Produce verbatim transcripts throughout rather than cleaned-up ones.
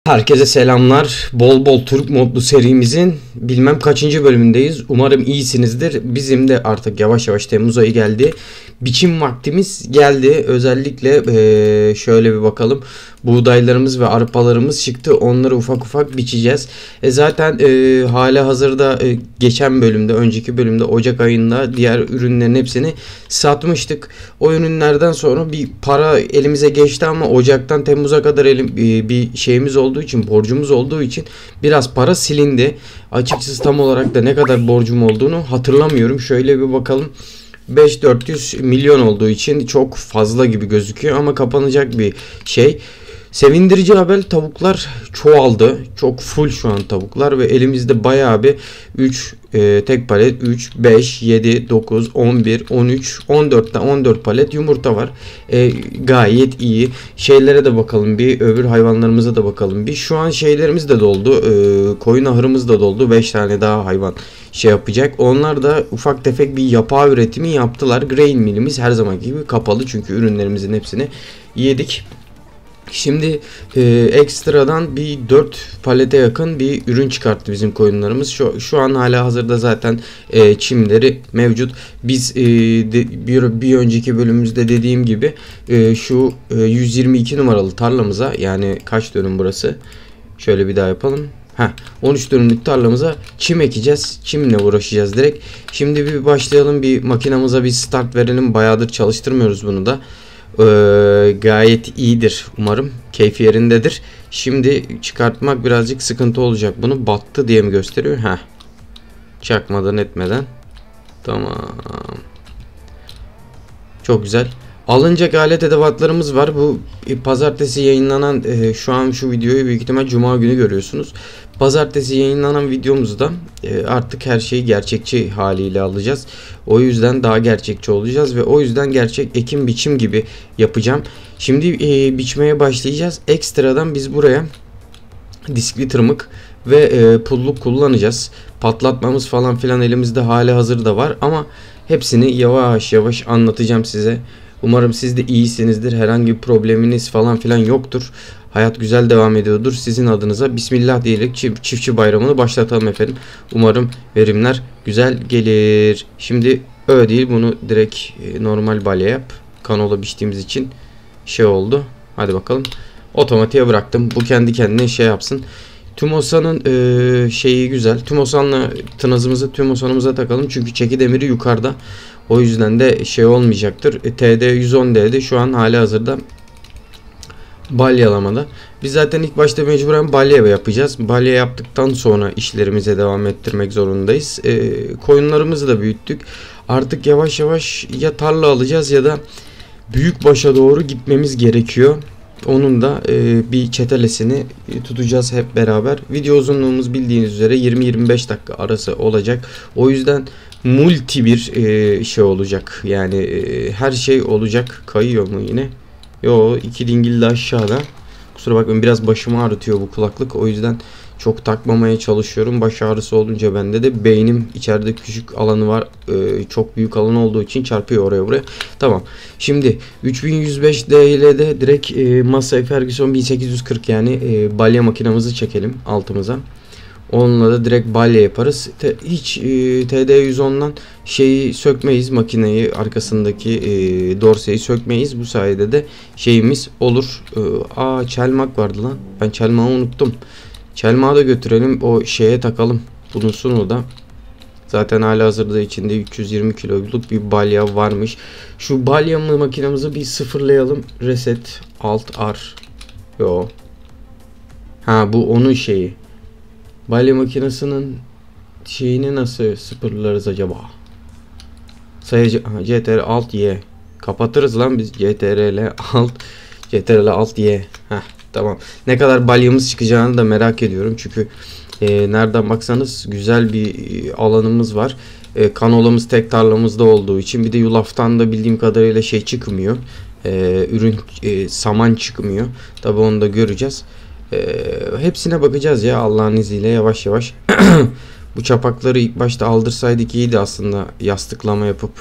Herkese selamlar. Bol bol Türk modlu serimizin bilmem kaçıncı bölümündeyiz. Umarım iyisinizdir. Bizim de artık yavaş yavaş Temmuz ayı geldi. Biçim vaktimiz geldi. Özellikle ee, şöyle bir bakalım. Buğdaylarımız ve arpalarımız çıktı. Onları ufak ufak biçeceğiz. E zaten e, hala hazırda e, geçen bölümde, önceki bölümde Ocak ayında diğer ürünlerin hepsini satmıştık. O ürünlerden sonra bir para elimize geçti ama Ocak'tan Temmuz'a kadar elim, e, bir şeyimiz olduğu için, borcumuz olduğu için biraz para silindi. Açıkçası tam olarak da ne kadar borcum olduğunu hatırlamıyorum. Şöyle bir bakalım. beş bin dört yüz milyon olduğu için çok fazla gibi gözüküyor ama kapanacak bir şey. Sevindirici haber, tavuklar çoğaldı. Çok full şu an tavuklar ve elimizde bayağı bir üç e, tek palet üç, beş, yedi, dokuz, on bir, on üç, on dörtte on dört palet yumurta var. E, gayet iyi. Şeylere de bakalım bir, öbür hayvanlarımıza da bakalım bir. Şu an şeylerimiz de doldu. E, koyun ahırımız da doldu. beş tane daha hayvan şey yapacak. Onlar da ufak tefek bir yapağı üretimi yaptılar. Grain millimiz her zaman gibi kapalı çünkü ürünlerimizin hepsini yedik. Şimdi e, ekstradan bir dört palete yakın bir ürün çıkarttı bizim koyunlarımız. Şu, şu an hala hazırda zaten e, çimleri mevcut. Biz e, de, bir, bir önceki bölümümüzde dediğim gibi e, şu e, yüz yirmi iki numaralı tarlamıza, yani kaç dönüm burası? Şöyle bir daha yapalım. Heh, on üç dönümlük tarlamıza çim ekeceğiz. Çimle uğraşacağız direkt. Şimdi bir başlayalım, bir makinamıza bir start verelim. Bayağıdır çalıştırmıyoruz bunu da. Ee, gayet iyidir umarım, keyfi yerindedir. Şimdi çıkartmak birazcık sıkıntı olacak. Bunu battı diye mi gösteriyor? Heh. Çakmadan etmeden. Tamam. Çok güzel. Alınacak alet edevatlarımız var. Bu pazartesi yayınlanan e, şu an şu videoyu büyük ihtimal cuma günü görüyorsunuz. Pazartesi yayınlanan videomuzda e, artık her şeyi gerçekçi haliyle alacağız. O yüzden daha gerçekçi olacağız ve o yüzden gerçek ekim biçim gibi yapacağım. Şimdi e, biçmeye başlayacağız. Ekstradan biz buraya diskli tırmık ve e, pulluk kullanacağız. Patlatmamız falan filan elimizde hali hazırda var ama hepsini yavaş yavaş anlatacağım size. Umarım siz de iyisinizdir. Herhangi bir probleminiz falan filan yoktur. Hayat güzel devam ediyordur. Sizin adınıza Bismillah diyerek çiftçi bayramını başlatalım efendim. Umarım verimler güzel gelir. Şimdi öyle değil, bunu direkt normal balya yap. Kanola biçtiğimiz için şey oldu. Hadi bakalım. Otomatiğe bıraktım. Bu kendi kendine şey yapsın. Tümosan'ın e, şeyi güzel. Tümosan'la tınazımızı Tümosan'ımıza takalım. Çünkü çeki demiri yukarıda. O yüzden de şey olmayacaktır. E, T D yüz on D'de şu an hali hazırda balyalamada. Biz zaten ilk başta mecburen balya yapacağız. Balya yaptıktan sonra işlerimize devam ettirmek zorundayız. E, koyunlarımızı da büyüttük. Artık yavaş yavaş ya tarla alacağız ya da büyükbaşa doğru gitmemiz gerekiyor. Onun da e, bir çetelesini tutacağız hep beraber. Video uzunluğumuz bildiğiniz üzere yirmi yirmi beş dakika arası olacak. O yüzden multi bir e, şey olacak. Yani e, her şey olacak. Kayıyor mu yine? Yo, iki dingil de aşağıda. Kusura bakmayın, biraz başımı ağrıtıyor bu kulaklık. O yüzden çok takmamaya çalışıyorum. Baş ağrısı olunca bende de beynim, içeride küçük alanı var. Ee, çok büyük alan olduğu için çarpıyor oraya buraya. Tamam. Şimdi üç bin yüz beş D ile de direkt e, Massey Ferguson bin sekiz yüz kırk, yani e, balya makinamızı çekelim altımıza. Onunla da direkt balya yaparız. Te, hiç e, T D yüz ondan şeyi sökmeyiz, makineyi, arkasındaki e, dorseyi sökmeyiz. Bu sayede de şeyimiz olur. E, aa çelmak vardı lan. Ben çelmağı unuttum. Çelmağı da götürelim, o şeye takalım. Bulunsun da. Zaten hala hazırda içinde üç yüz yirmi kiloluk bir balya varmış. Şu balya makinamızı bir sıfırlayalım. Reset Alt R. Yo. Ha, bu onun şeyi. Balya makinesinin şeyini nasıl sıfırlarız acaba? Sayıcı C T R L Alt Y. Kapatırız lan biz C T R L Alt C T R L Alt Y. Heh, tamam. Ne kadar balyamız çıkacağını da merak ediyorum. Çünkü e, nereden baksanız güzel bir e, alanımız var. E, kanolamız tek tarlamızda olduğu için, bir de yulaftan da bildiğim kadarıyla şey çıkmıyor. E, ürün e, saman çıkmıyor. Tabi onu da göreceğiz. E, hepsine bakacağız ya Allah'ın izniyle yavaş yavaş. Bu çapakları ilk başta aldırsaydık iyiydi aslında, yastıklama yapıp.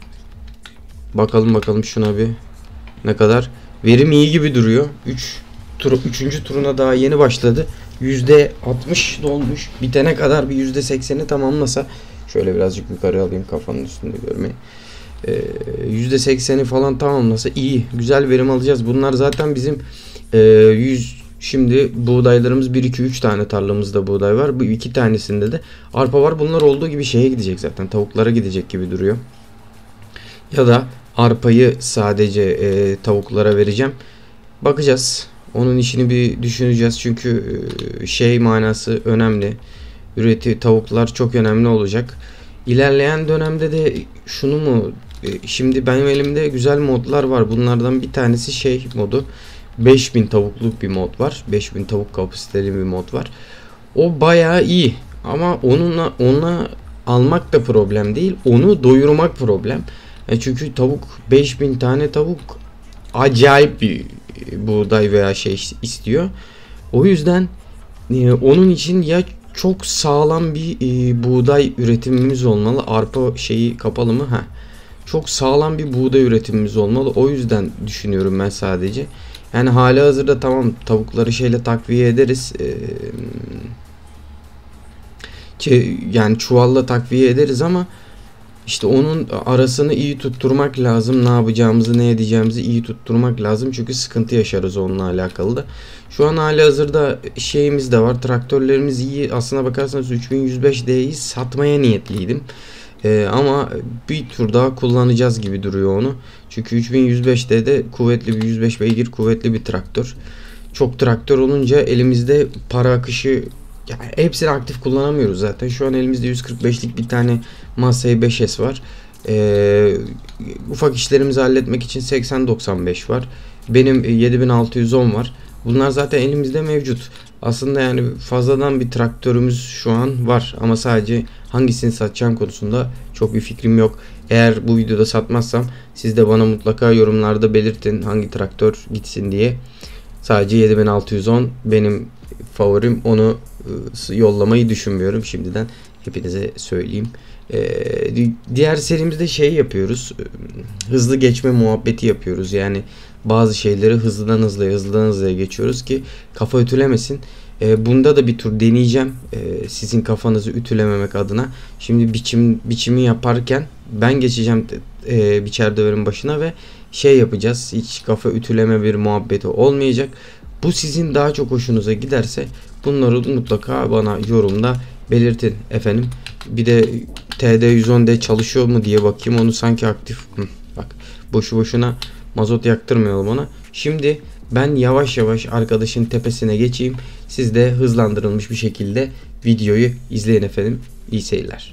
Bakalım bakalım şuna bir. Ne kadar? Verim iyi gibi duruyor. üç turu, üçüncü turuna daha yeni başladı. yüzde altmış dolmuş. Bitene kadar bir yüzde sekseni tamamlasa, şöyle birazcık yukarı alayım kafanın üstünde görmeyi. Ee, yüzde sekseni falan tamamlasa iyi, güzel verim alacağız. Bunlar zaten bizim e, yüz şimdi buğdaylarımız bir iki üç tane tarlamızda buğday var. Bu iki tanesinde de arpa var. Bunlar olduğu gibi şeye gidecek zaten. Tavuklara gidecek gibi duruyor. Ya da arpayı sadece e, tavuklara vereceğim. Bakacağız. Onun işini bir düşüneceğiz. Çünkü e, şey manası önemli. Üreti tavuklar çok önemli olacak. İlerleyen dönemde de şunu mu e, şimdi benim elimde güzel modlar var. Bunlardan bir tanesi şey modu. beş bin tavukluk bir mod var. beş bin tavuk kapasiteli bir mod var. O bayağı iyi. Ama onunla ona almak da problem değil. Onu doyurmak problem. E çünkü tavuk beş bin tane tavuk acayip bir buğday veya şey istiyor. O yüzden e, onun için ya çok sağlam bir e, buğday üretimimiz olmalı. Arpa şeyi kapalı mı? Ha. Çok sağlam bir buğday üretimimiz olmalı. O yüzden düşünüyorum ben sadece. Yani hali hazırda tamam tavukları şeyle takviye ederiz. Ee, yani çuvalla takviye ederiz ama işte onun arasını iyi tutturmak lazım. Ne yapacağımızı, ne edeceğimizi iyi tutturmak lazım. Çünkü sıkıntı yaşarız onunla alakalı da. Şu an hali hazırda şeyimiz de var. Traktörlerimiz iyi. Aslına bakarsanız üç bin yüz beş D'yi satmaya niyetliydim. Ee, ama bir tur daha kullanacağız gibi duruyor onu. Çünkü üç bin yüz beş D'de kuvvetli bir yüz beş beygir kuvvetli bir traktör. Çok traktör olunca elimizde para akışı, yani hepsini aktif kullanamıyoruz zaten. Şu an elimizde yüz kırk beşlik bir tane Massey beş S var. Ee, ufak işlerimizi halletmek için seksen doksan beş var. Benim yedi bin altı yüz on var. Bunlar zaten elimizde mevcut. Aslında yani fazladan bir traktörümüz şu an var ama sadece hangisini satacağım konusunda çok bir fikrim yok. Eğer bu videoda satmazsam siz de bana mutlaka yorumlarda belirtin hangi traktör gitsin diye. Sadece yedi bin altı yüz on benim favorim, onu yollamayı düşünmüyorum şimdiden, hepinize söyleyeyim. Ee, diğer serimizde şey yapıyoruz, hızlı geçme muhabbeti yapıyoruz. Yani bazı şeyleri hızlıdan hızlıya hızlıdan hızlıya geçiyoruz ki kafa ütülemesin. Ee, bunda da bir tur deneyeceğim ee, sizin kafanızı ütülememek adına. Şimdi biçim biçimi yaparken ben geçeceğim e, biçer döverin başına ve şey yapacağız, hiç kafa ütüleme bir muhabbeti olmayacak. Bu sizin daha çok hoşunuza giderse bunları mutlaka bana yorumda belirtin efendim. Bir de T D yüz on D çalışıyor mu diye bakayım, onu sanki aktif. Hı, bak boşu boşuna mazot yaktırmayalım ona. Şimdi ben yavaş yavaş arkadaşın tepesine geçeyim. Siz de hızlandırılmış bir şekilde videoyu izleyin efendim. İyi seyirler.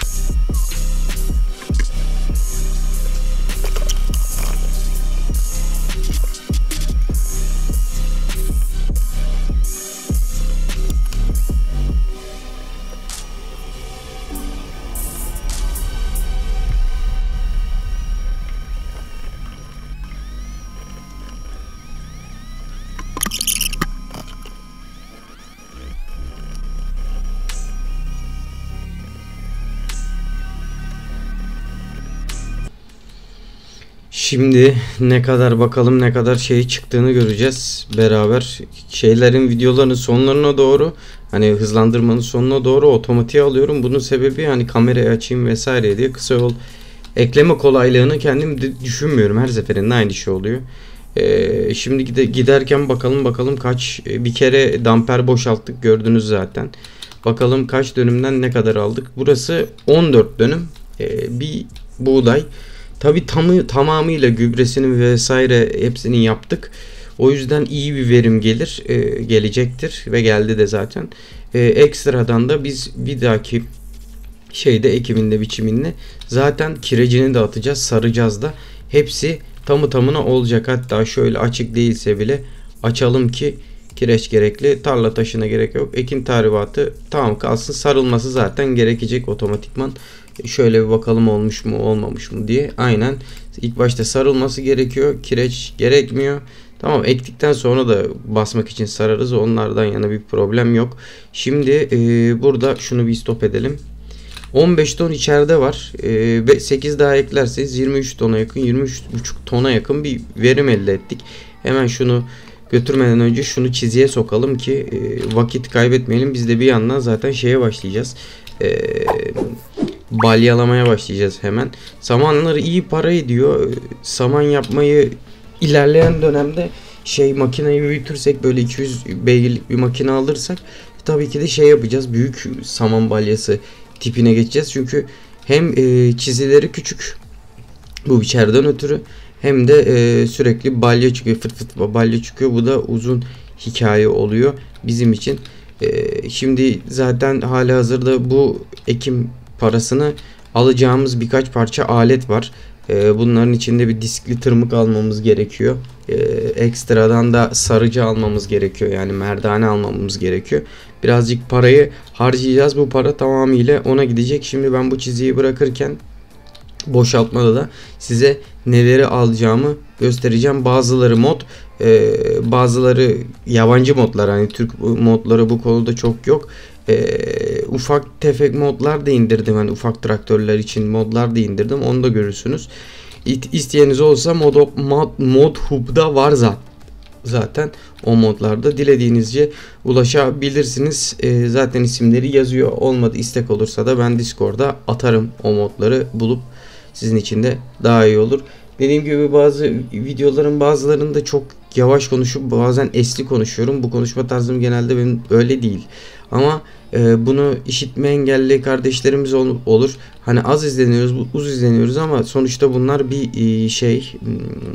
Şimdi ne kadar bakalım ne kadar şey çıktığını göreceğiz beraber. Şeylerin videolarının sonlarına doğru, hani hızlandırmanın sonuna doğru otomatiğe alıyorum. Bunun sebebi hani kamerayı açayım vesaire diye, kısa yol ekleme kolaylığını kendim düşünmüyorum. Her seferinde aynı şey oluyor. Ee, şimdi giderken bakalım bakalım kaç, bir kere damper boşalttık gördünüz zaten. Bakalım kaç dönümden ne kadar aldık. Burası on dört dönüm ee, bir buğday. Tabi tamı tamamıyla gübresini vesaire hepsini yaptık. O yüzden iyi bir verim gelir, e, gelecektir ve geldi de zaten. E, ekstradan da biz bir dahaki şeyde ekiminde biçiminde zaten kirecini de atacağız, saracağız da. Hepsi tamı tamına olacak. Hatta şöyle açık değilse bile açalım ki kireç gerekli, tarla taşına gerek yok. Ekim tahribatı tamam kalsın, sarılması zaten gerekecek otomatikman. Şöyle bir bakalım olmuş mu olmamış mı diye. Aynen ilk başta sarılması gerekiyor, kireç gerekmiyor. Tamam, ektikten sonra da basmak için sararız, onlardan yana bir problem yok. Şimdi e, burada şunu bir stop edelim. on beş ton içeride var. E, sekiz daha eklerseniz yirmi üç tona yakın, yirmi üç buçuk tona yakın bir verim elde ettik. Hemen şunu götürmeden önce şunu çiziye sokalım ki e, vakit kaybetmeyelim. Biz de bir yandan zaten şeye başlayacağız. E, balyalamaya başlayacağız hemen. Samanları iyi para ediyor. Saman yapmayı ilerleyen dönemde şey makineyi büyütürsek, böyle iki yüz beygirlik bir makine alırsak tabii ki de şey yapacağız. Büyük saman balyası tipine geçeceğiz. Çünkü hem e, çizileri küçük bu biçerden ötürü, hem de e, sürekli balya çıkıyor, fıt fıt balya çıkıyor. Bu da uzun hikaye oluyor bizim için. E, şimdi zaten halihazırda bu ekim parasını alacağımız birkaç parça alet var. E, bunların içinde bir diskli tırmık almamız gerekiyor. E, ekstradan da sarıcı almamız gerekiyor. Yani merdane almamız gerekiyor. Birazcık parayı harcayacağız. Bu para tamamıyla ona gidecek. Şimdi ben bu çiziyi bırakırken boşaltmada da size neleri alacağımı göstereceğim. Bazıları mod, e, bazıları yabancı modlar. Hani Türk modları bu konuda çok yok. E, ufak tefek modlar da indirdim. Hani ufak traktörler için modlar da indirdim. Onu da görürsünüz. İsteyeniz olsa mod, mod, mod hub'da var zaten. Zaten o modlarda dilediğinizce ulaşabilirsiniz. E, zaten isimleri yazıyor. Olmadı istek olursa da ben Discord'da atarım o modları bulup. Sizin için de daha iyi olur. Dediğim gibi bazı videoların bazılarında çok yavaş konuşup bazen esli konuşuyorum. Bu konuşma tarzım genelde benim öyle değil. Ama e, bunu işitme engelli kardeşlerimiz ol, olur. Hani az izleniyoruz, uz izleniyoruz ama sonuçta bunlar bir e, şey hmm,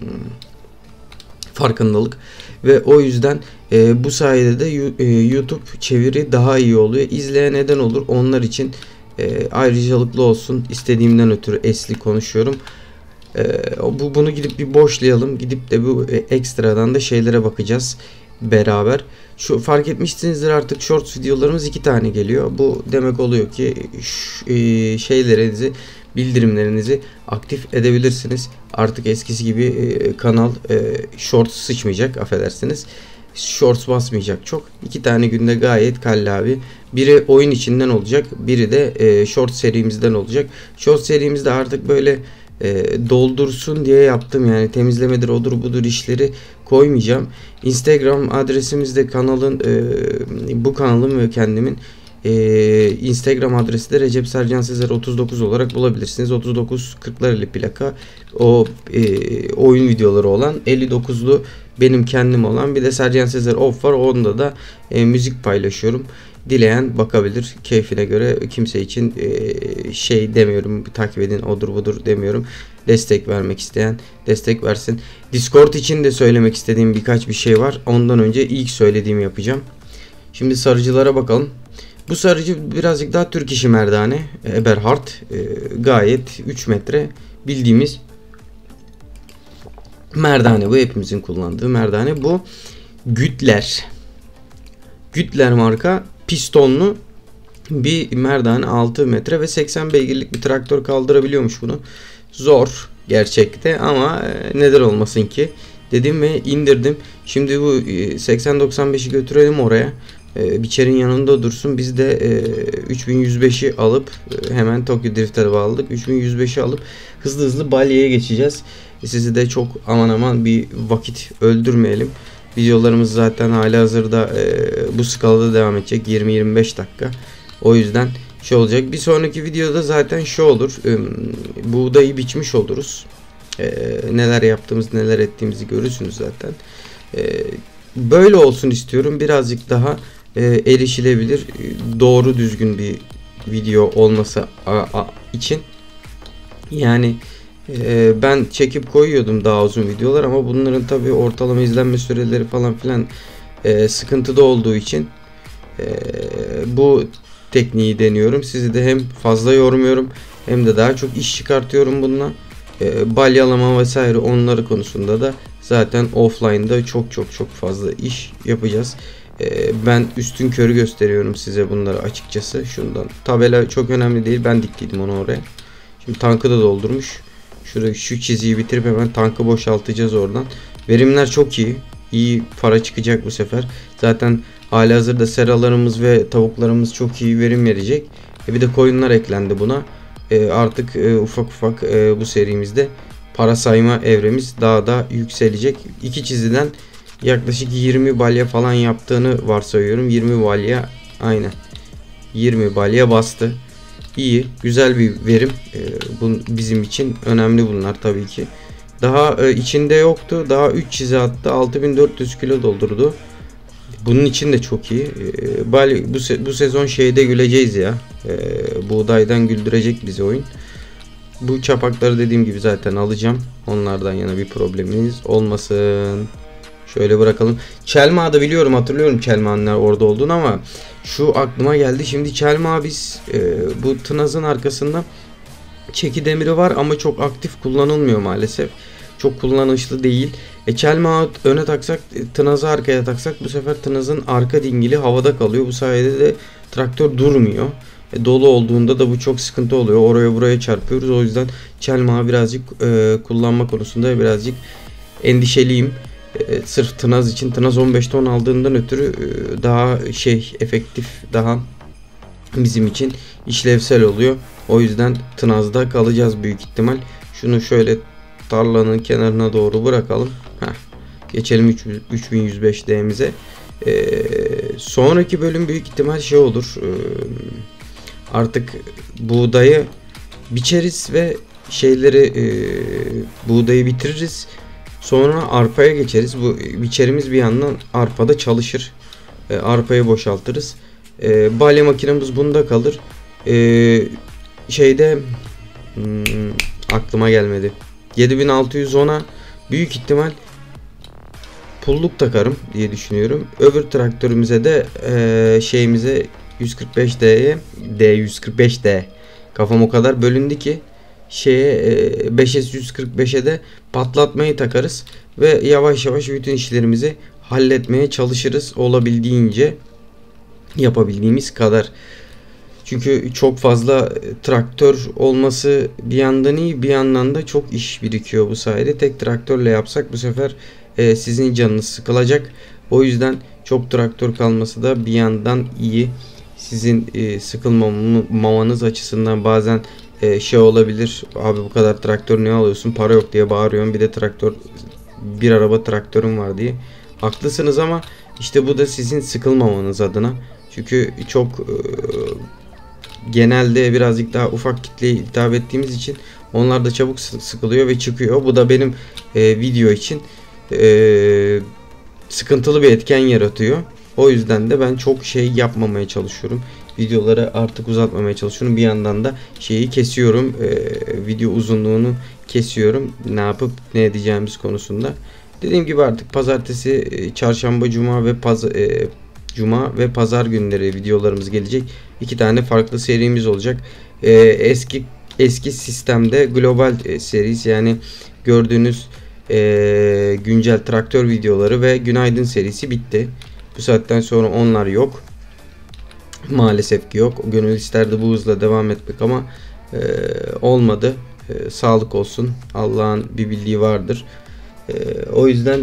farkındalık. Ve o yüzden e, bu sayede de e, YouTube çeviri daha iyi oluyor. İzleyen neden olur? Onlar için E, ayrıcalıklı olsun istediğimden ötürü esli konuşuyorum. E, bu bunu gidip bir boşlayalım. Gidip de bu e, ekstradan da şeylere bakacağız beraber. Şu fark etmişsinizdir, artık shorts videolarımız iki tane geliyor. Bu demek oluyor ki e, şeylerinizi, bildirimlerinizi aktif edebilirsiniz. Artık eskisi gibi e, kanal e, shorts sıçmayacak, affedersiniz. Shorts basmayacak çok. İki tane günde gayet kallavi. Biri oyun içinden olacak. Biri de e, short serimizden olacak. Short serimizde artık böyle e, doldursun diye yaptım. Yani temizlemedir, odur budur işleri koymayacağım. Instagram adresimizde kanalın e, bu kanalın ve kendimin e, Instagram adresi de Recep Sercan Sezer otuz dokuz olarak bulabilirsiniz. otuz dokuz kırklareli plaka. O e, oyun videoları olan, elli dokuzlu benim kendim olan, bir de Sercan Sezer Off var. Onda da e, müzik paylaşıyorum. Dileyen bakabilir keyfine göre. Kimse için e, şey demiyorum, takip edin odur budur demiyorum. Destek vermek isteyen destek versin. Discord için de söylemek istediğim birkaç bir şey var. Ondan önce ilk söylediğimi yapacağım. Şimdi sarıcılara bakalım. Bu sarıcı birazcık daha Türk işi merdane. Eberhard e, gayet üç metre bildiğimiz merdane. Bu hepimizin kullandığı merdane. Bu Gütler. Gütler marka pistonlu bir merdane, altı metre ve seksen beygirlik bir traktör kaldırabiliyormuş bunu. Zor gerçekte ama neden olmasın ki dedim ve indirdim. Şimdi bu seksen doksan beşi götürelim oraya. Biçerin yanında dursun. Biz de üç bin yüz beşi alıp hemen Tokyo Drift'e bağladık. üç bin yüz beşi alıp hızlı hızlı balyaya geçeceğiz. Sizi de çok aman aman bir vakit öldürmeyelim. Videolarımız zaten halihazırda e, bu skalada devam edecek, yirmi yirmi beş dakika. O yüzden şey olacak. Bir sonraki videoda zaten şu olur. E, buğdayı biçmiş oluruz. E, neler yaptığımız, neler ettiğimizi görürsünüz zaten. E, böyle olsun istiyorum. Birazcık daha e, erişilebilir, doğru düzgün bir video olması a, a, için. Yani ben çekip koyuyordum daha uzun videolar ama bunların tabi ortalama izlenme süreleri falan filan e, sıkıntıda olduğu için e, bu tekniği deniyorum. Sizi de hem fazla yormuyorum hem de daha çok iş çıkartıyorum bununla. E, balyalama vesaire onları konusunda da zaten offline'da çok çok çok fazla iş yapacağız. E, ben üstün körü gösteriyorum size bunları açıkçası. Şundan tabela çok önemli değil, ben diktiydim onu oraya. Şimdi tankı da doldurmuş. Şurada şu çiziyi bitirip hemen tankı boşaltacağız oradan. Verimler çok iyi. İyi para çıkacak bu sefer. Zaten halihazırda seralarımız ve tavuklarımız çok iyi verim verecek. E bir de koyunlar eklendi buna. E artık e, ufak ufak e, bu serimizde para sayma evremiz daha da yükselecek. İki çiziden yaklaşık yirmi balya falan yaptığını varsayıyorum. yirmi balya, aynen yirmi balya bastı. İyi, güzel bir verim. E, bu bizim için önemli bunlar tabii ki. Daha e, içinde yoktu. Daha üç çizi attı. altı bin dört yüz kilo doldurdu. Bunun için de çok iyi. E, bal bu, se bu sezon şeyde güleceğiz ya. E, buğdaydan güldürecek bizi oyun. Bu çapakları dediğim gibi zaten alacağım. Onlardan yana bir problemimiz olmasın. Şöyle bırakalım. Çelma'da biliyorum, hatırlıyorum Çelma'nın orada olduğunu ama şu aklıma geldi. Şimdi Çelma biz e, bu Tınaz'ın arkasında çeki demiri var ama çok aktif kullanılmıyor maalesef. Çok kullanışlı değil. E, Çelma öne taksak, Tınaz'ı arkaya taksak bu sefer Tınaz'ın arka dingili havada kalıyor. Bu sayede de traktör durmuyor. E, dolu olduğunda da bu çok sıkıntı oluyor. Oraya buraya çarpıyoruz. O yüzden Çelma birazcık e, kullanma konusunda birazcık endişeliyim. E, sırf Tınaz için. Tınaz on beş ton aldığından ötürü e, daha şey efektif, daha bizim için işlevsel oluyor. O yüzden Tınaz'da kalacağız büyük ihtimal. Şunu şöyle tarlanın kenarına doğru bırakalım. Heh. Geçelim üç bin yüz beş D'mize. Ee, sonraki bölüm büyük ihtimal şey olur. Ee, artık buğdayı biçeriz ve şeyleri e, buğdayı bitiririz. Sonra arpaya geçeriz. Bu biçerimiz bir yandan arpada çalışır. E, arpayı boşaltırız. E, balya makinemiz bunda kalır. E, şeyde hmm, aklıma gelmedi. yedi bin altı yüz ona büyük ihtimal pulluk takarım diye düşünüyorum. Öbür traktörümüze de e, şeyimize yüz kırk beş D'ye D yüz kırk beş D kafam o kadar bölündü ki şeye e, beş S yüz kırk beşe de patlatmayı takarız ve yavaş yavaş bütün işlerimizi halletmeye çalışırız olabildiğince, yapabildiğimiz kadar. Çünkü çok fazla traktör olması bir yandan iyi, bir yandan da çok iş birikiyor bu sayede. Tek traktörle yapsak bu sefer e, sizin canınız sıkılacak. O yüzden çok traktör kalması da bir yandan iyi. Sizin e, sıkılmamanız açısından bazen e, şey olabilir. Abi bu kadar traktör ne alıyorsun? Para yok diye bağırıyorsun. Bir de traktör, bir araba traktörüm var diye. Haklısınız ama işte bu da sizin sıkılmamanız adına. Çünkü çok e, genelde birazcık daha ufak kitleye hitap ettiğimiz için onlar da çabuk sıkılıyor ve çıkıyor. Bu da benim e, video için e, sıkıntılı bir etken yaratıyor. O yüzden de ben çok şey yapmamaya çalışıyorum. Videoları artık uzatmamaya çalışıyorum. Bir yandan da şeyi kesiyorum. E, video uzunluğunu kesiyorum. Ne yapıp ne edeceğimiz konusunda. Dediğim gibi artık pazartesi, çarşamba, cuma ve pazar e, Cuma ve pazar günleri videolarımız gelecek. İki tane farklı serimiz olacak. Ee, eski eski sistemde global e, serisi, yani gördüğünüz e, güncel traktör videoları ve günaydın serisi bitti. Bu saatten sonra onlar yok. Maalesef ki yok. Gönül isterdi bu hızla devam etmek ama e, olmadı. E, sağlık olsun. Allah'ın bir bildiği vardır. E, o yüzden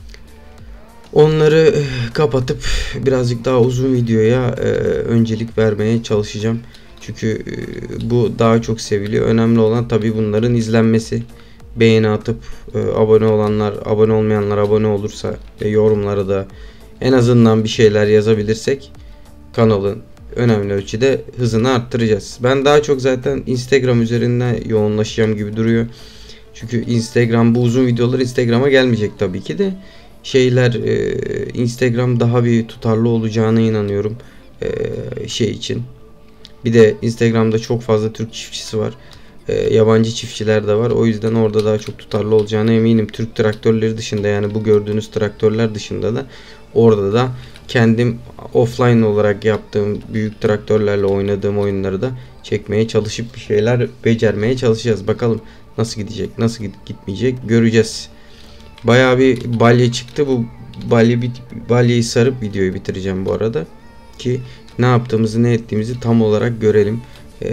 onları kapatıp birazcık daha uzun videoya e, öncelik vermeye çalışacağım. Çünkü e, bu daha çok seviliyor. Önemli olan tabii bunların izlenmesi. Beğeni atıp e, abone olanlar, abone olmayanlar abone olursa ve yorumlara da en azından bir şeyler yazabilirsek kanalın önemli ölçüde hızını arttıracağız. Ben daha çok zaten Instagram üzerinden yoğunlaşacağım gibi duruyor. Çünkü Instagram, bu uzun videolar Instagram'a gelmeyecek tabii ki de. Şeyler e, Instagram daha bir tutarlı olacağına inanıyorum e, şey için. Bir de Instagram'da çok fazla Türk çiftçisi var. E, yabancı çiftçiler de var. O yüzden orada daha çok tutarlı olacağına eminim. Türk traktörleri dışında, yani bu gördüğünüz traktörler dışında da orada da kendim offline olarak yaptığım büyük traktörlerle oynadığım oyunları da çekmeye çalışıp bir şeyler becermeye çalışacağız. Bakalım nasıl gidecek, nasıl gitmeyecek göreceğiz. Bayağı bir balya çıktı. Bu balya bit balyayı sarıp videoyu bitireceğim bu arada ki ne yaptığımızı, ne ettiğimizi tam olarak görelim. Ee,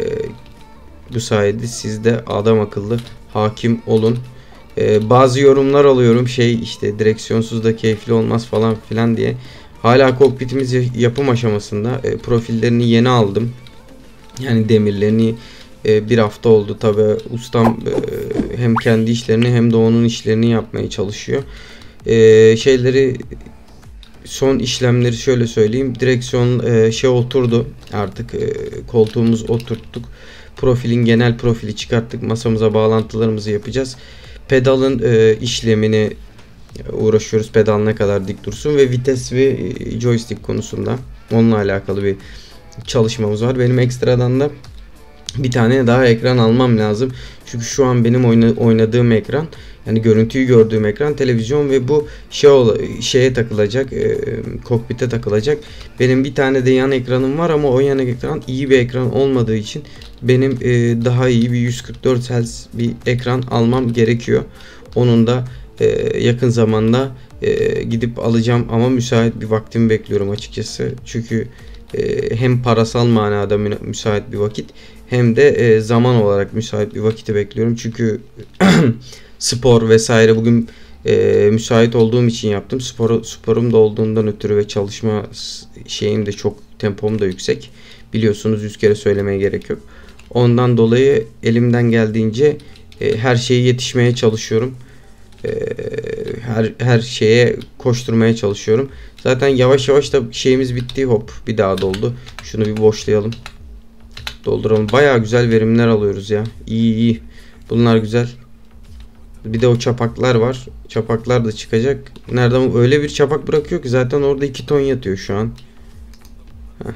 bu sayede siz de adam akıllı hakim olun. Ee, bazı yorumlar alıyorum, şey işte direksiyonsuz da keyifli olmaz falan filan diye. Hala kokpitimiz yapım aşamasında. E, profillerini yeni aldım. Yani demirlerini e, bir hafta oldu. Tabi ustam e, hem kendi işlerini hem de onun işlerini yapmaya çalışıyor. e, şeyleri, son işlemleri şöyle söyleyeyim. Direksiyon e, şey oturdu. Artık e, koltuğumuzu oturttuk. Profilin genel profili çıkarttık. Masamıza bağlantılarımızı yapacağız. Pedalın e, işlemini uğraşıyoruz. Pedal ne kadar dik dursun ve vites ve e, joystick konusunda onunla alakalı bir çalışmamız var. Benim ekstradan da bir tane daha ekran almam lazım. Çünkü şu an benim oyna, oynadığım ekran, yani görüntüyü gördüğüm ekran televizyon ve bu şey şeye takılacak, e, kokpite takılacak. Benim bir tane de yan ekranım var ama o yan ekran iyi bir ekran olmadığı için benim e, daha iyi bir yüz kırk dört Hz bir ekran almam gerekiyor. Onun da e, yakın zamanda e, gidip alacağım ama müsait bir vaktimi bekliyorum açıkçası. Çünkü e, hem parasal manada müsait bir vakit hem de e, zaman olarak müsait bir vakiti bekliyorum. Çünkü spor vesaire bugün e, müsait olduğum için yaptım. Spor, sporum da olduğundan ötürü ve çalışma şeyim de çok, tempom da yüksek. Biliyorsunuz, yüz kere söylemeye gerek yok. Ondan dolayı elimden geldiğince e, her şeye yetişmeye çalışıyorum. E, her her şeye koşturmaya çalışıyorum. Zaten yavaş yavaş da şeyimiz bitti. Hop, bir daha doldu. Şunu bir boşlayalım. Dolduralım. Bayağı güzel verimler alıyoruz ya. İyi iyi. Bunlar güzel. Bir de o çapaklar var. Çapaklar da çıkacak. Nereden öyle bir çapak bırakıyor ki zaten orada iki ton yatıyor şu an. Heh.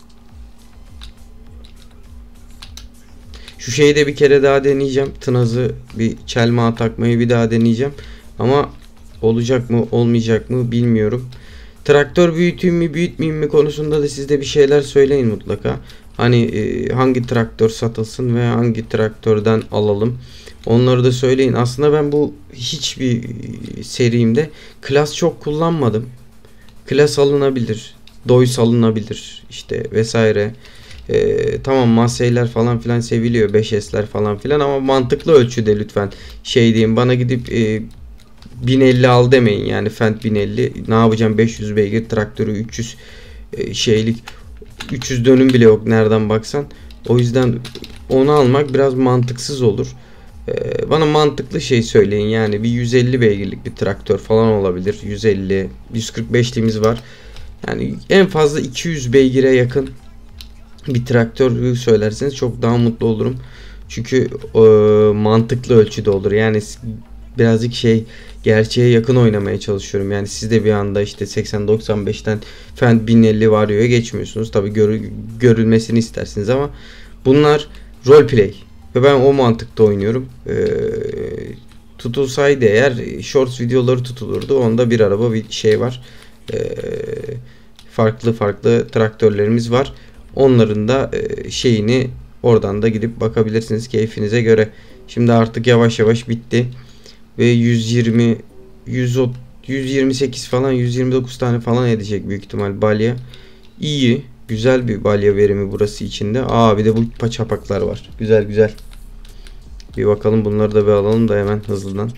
Şu şeyi de bir kere daha deneyeceğim. Tınazı bir çelme takmayı bir daha deneyeceğim. Ama olacak mı olmayacak mı bilmiyorum. Traktör büyüteyim mi büyütmeyeyim mi konusunda da siz de bir şeyler söyleyin mutlaka. Hani e, hangi traktör satılsın ve hangi traktörden alalım. Onları da söyleyin. Aslında ben bu hiçbir serimde klas çok kullanmadım. Klas alınabilir. Doyce alınabilir. İşte vesaire. Ee, tamam, Massey'ler falan filan seviliyor. beş S'ler falan filan ama mantıklı ölçüde lütfen. Şey diyeyim, bana gidip e, bin elli al demeyin. Yani Fendt bin elli. Ne yapacağım, beş yüz beygir traktörü, üç yüz e, şeylik, üç yüz dönüm bile yok nereden baksan. O yüzden onu almak biraz mantıksız olur. Ee, bana mantıklı şey söyleyin. Yani bir yüz elli beygirlik bir traktör falan olabilir. yüz elli, yüz kırk beşliğimiz var. Yani en fazla iki yüz beygire yakın bir traktör söylerseniz çok daha mutlu olurum. Çünkü e, mantıklı ölçüde olur. Yani birazcık şey, gerçeğe yakın oynamaya çalışıyorum. Yani siz de bir anda işte seksen doksan beşten Fendt bin elli Vario'ya geçmiyorsunuz. Tabii gör, görülmesini istersiniz ama bunlar roleplay. Ve ben o mantıkta oynuyorum. Ee, tutulsaydı eğer shorts videoları tutulurdu. Onda bir araba bir şey var. Ee, farklı farklı traktörlerimiz var. Onların da e, şeyini oradan da gidip bakabilirsiniz keyfinize göre. Şimdi artık yavaş yavaş bitti. Ve yüz yirmi, yüz, yüz yirmi sekiz falan, yüz yirmi dokuz tane falan edecek büyük ihtimal balya. İyi. Güzel bir balya verimi burası içinde. Aa, bir de bu çapaklar var. Güzel güzel. Bir bakalım, bunları da bir alalım da hemen hızlıdan.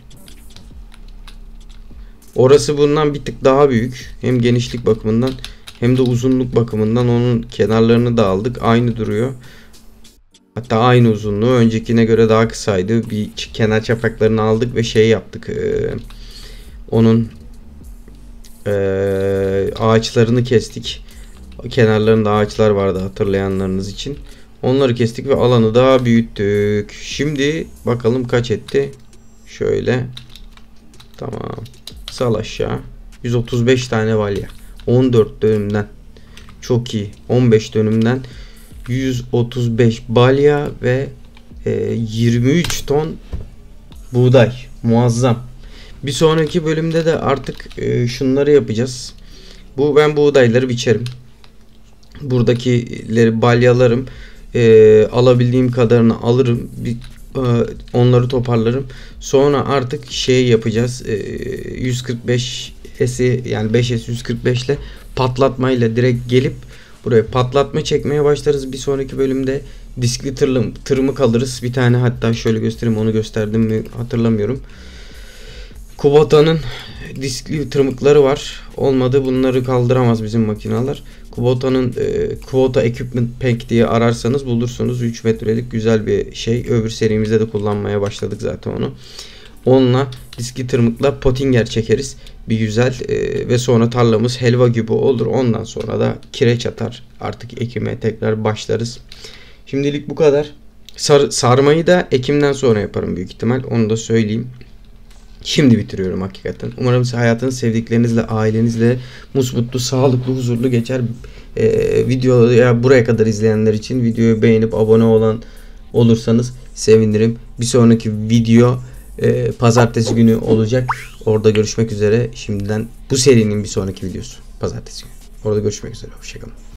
Orası bundan bir tık daha büyük. Hem genişlik bakımından hem de uzunluk bakımından onun kenarlarını da aldık. Aynı duruyor. Hatta aynı uzunluğu. Öncekine göre daha kısaydı. Bir kenar çapaklarını aldık ve şey yaptık. Ee, onun ee, ağaçlarını kestik. Kenarlarında ağaçlar vardı hatırlayanlarınız için. Onları kestik ve alanı daha büyüttük. Şimdi bakalım kaç etti. Şöyle. Tamam. Sal aşağı. yüz otuz beş tane balya. on dört dönümden. Çok iyi. on beş dönümden yüz otuz beş balya ve e, yirmi üç ton buğday. Muazzam. Bir sonraki bölümde de artık e, şunları yapacağız. Bu ben buğdayları biçerim. Buradakileri balyalarım. E, alabildiğim kadarını alırım. Bir, e, onları toparlarım. Sonra artık şey yapacağız. E, yüz kırk beş S'i, yani beş S yüz kırk beş ile patlatmayla direkt gelip buraya patlatma çekmeye başlarız. Bir sonraki bölümde diskli tırım, tırmık alırız. Bir tane, hatta şöyle göstereyim, onu gösterdim mi hatırlamıyorum. Kubota'nın diskli tırmıkları var. Olmadı, bunları kaldıramaz bizim makineler. Kubota'nın e, Kubota Equipment Pack diye ararsanız bulursunuz. üç metrelik güzel bir şey. Öbür serimizde de kullanmaya başladık zaten onu. Onunla diskli tırmıkla Pottinger çekeriz. bir güzel e, ve sonra tarlamız helva gibi olur. Ondan sonra da kireç atar. Artık ekime tekrar başlarız. Şimdilik bu kadar. Sar, sarmayı da ekimden sonra yaparım büyük ihtimal. Onu da söyleyeyim. Şimdi bitiriyorum hakikaten. Umarım hayatınız sevdiklerinizle, ailenizle musmutlu, sağlıklı, huzurlu geçer. Ee, videoya buraya kadar izleyenler için videoyu beğenip abone olan olursanız sevinirim. Bir sonraki video e, pazartesi günü olacak. Orada görüşmek üzere. Şimdiden bu serinin bir sonraki videosu pazartesi günü. Orada görüşmek üzere. Hoşçakalın.